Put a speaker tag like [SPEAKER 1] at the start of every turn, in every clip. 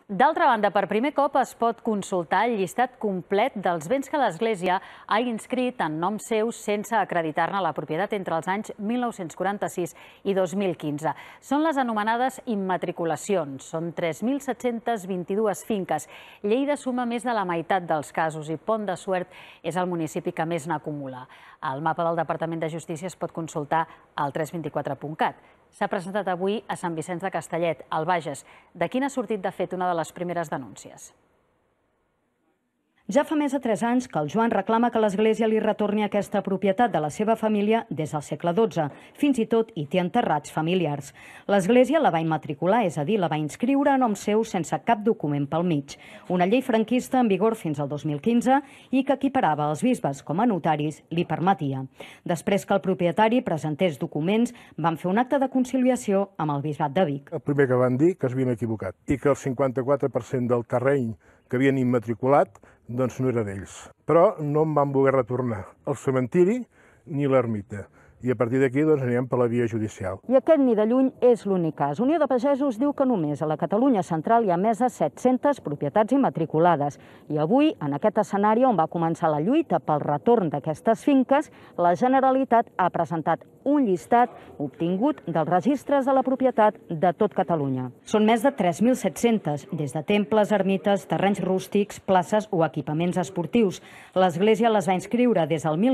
[SPEAKER 1] D'altra banda, per primer cop es pot consultar el llistat complet dels béns que l'Església ha inscrit en nom seu sense acreditar-ne la propietat entre els anys 1946 i 2015. Són les anomenades immatriculacions. Són 3.722 finques. Lleida suma més de la meitat dels casos i Pont de Suert és el municipi que més n'acumula. El mapa del Departament de Justícia es pot consultar al 324.cat. S'ha presentat avui a Sant Vicenç de Castellet, al Bages. De quin ha sortit de fet una de les primeres denúncies?
[SPEAKER 2] Ja fa més de 3 anys que el Joan reclama que l'Església li retorni aquesta propietat de la seva família des del segle XII. Fins i tot hi té enterrats familiars. L'Església la va immatricular, és a dir, la va inscriure a nom seu sense cap document pel mig. Una llei franquista en vigor fins al 2015 i que equiparava els bisbes com a notaris li permetia. Després que el propietari presentés documents, van fer un acte de conciliació amb el bisbat de Vic.
[SPEAKER 3] El primer que van dir que es havien equivocat i que el 54% del terreny que havien immatriculat doncs no era d'ells. Però no em van voler retornar el cementiri ni l'ermita. I a partir d'aquí anirem per la via judicial.
[SPEAKER 2] I aquest ni de lluny és l'únic cas. Unió de Pagesos diu que només a la Catalunya central hi ha més de 700 propietats immatriculades. I avui, en aquest escenari on va començar la lluita pel retorn d'aquestes finques, la Generalitat ha presentat un llistat obtingut dels registres de la propietat de tot Catalunya. Són més de 3.700, des de temples, ermites, terrenys rústics, places o equipaments esportius. L'Església les va inscriure des del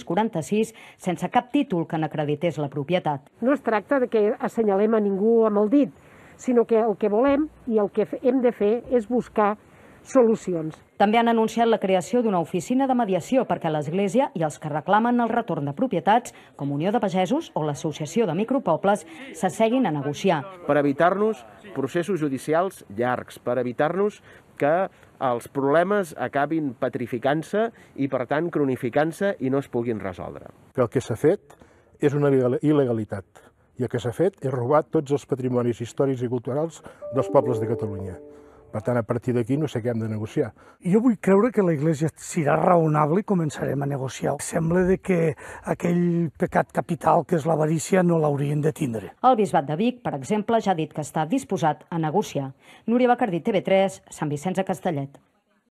[SPEAKER 2] 1946 sense cap títol que n'acredités la propietat.
[SPEAKER 4] No es tracta de que assenyalem a ningú amb el dit, sinó que el que volem i el que hem de fer és buscar solucions.
[SPEAKER 2] També han anunciat la creació d'una oficina de mediació perquè l'Església i els que reclamen el retorn de propietats, com Unió de Pagesos o l'Associació de Micropobles, s'asseguin a negociar.
[SPEAKER 5] Per evitar-nos processos judicials llargs, per evitar-nos que els problemes acabin petrificant-se i, per tant, cronificant-se i no es puguin resoldre.
[SPEAKER 3] Que el que s'ha fet és una il·legalitat i el que s'ha fet és robar tots els patrimonis històrics i culturals dels pobles de Catalunya. Per tant, a partir d'aquí no sé què hem de negociar.
[SPEAKER 6] Jo vull creure que la Iglésia serà raonable i començarem a negociar. Sembla que aquell pecat capital que és l'avarícia no l'haurien de tindre.
[SPEAKER 2] El bisbat de Vic, per exemple, ja ha dit que està disposat a negociar. Núria Bacardí, TV3, Sant Vicenç de Castellet.